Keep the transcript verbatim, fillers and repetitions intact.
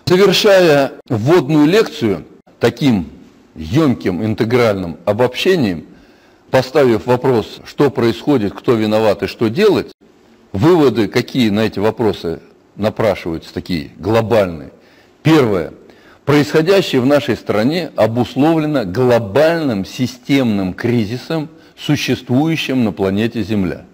Завершая вводную лекцию таким емким интегральным обобщением, поставив вопрос, что происходит, кто виноват и что делать, выводы, какие на эти вопросы напрашиваются, такие глобальные. Первое. Происходящее в нашей стране обусловлено глобальным системным кризисом, существующим на планете Земля.